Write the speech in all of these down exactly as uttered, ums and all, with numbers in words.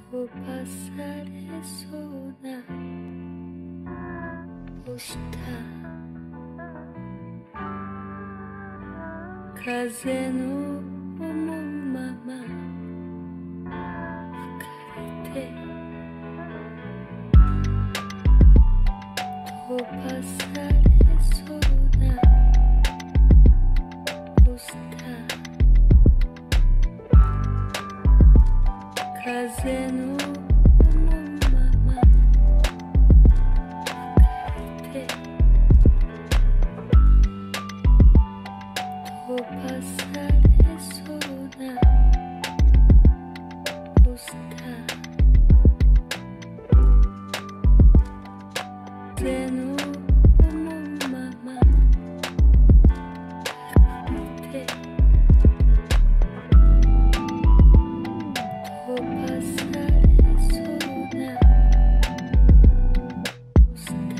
飛ばされそうな押した風の思うまま吹かれて飛ばされそうなポスター風の思うまま吹かれて飛ばされそうなポスター風の思うまま吹かれて飛ばされそうなポスタ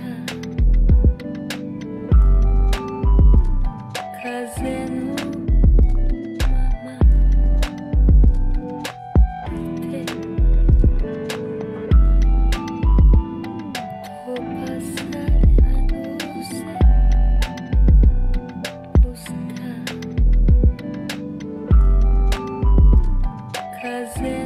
ー風の風